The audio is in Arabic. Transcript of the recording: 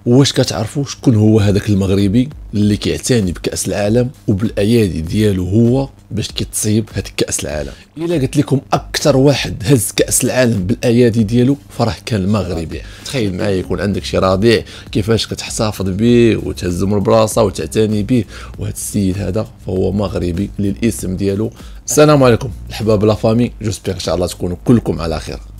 واش كتعرفوا شكون هو هذاك المغربي اللي كيعتني بكأس العالم وبالايادي ديالو هو باش كيتصيب هذيك كأس العالم؟ الا قلت لكم اكثر واحد هز كأس العالم بالايادي ديالو فراه كان المغربي. تخيل معايا يكون عندك شي رضيع كيفاش كتحتفظ به وتهزو من البلاصه وتعتني به، وهذا السيد هذا فهو مغربي للاسم ديالو. السلام عليكم الحباب لا فامي، جوسبيغ ان شاء الله تكونوا كلكم على خير.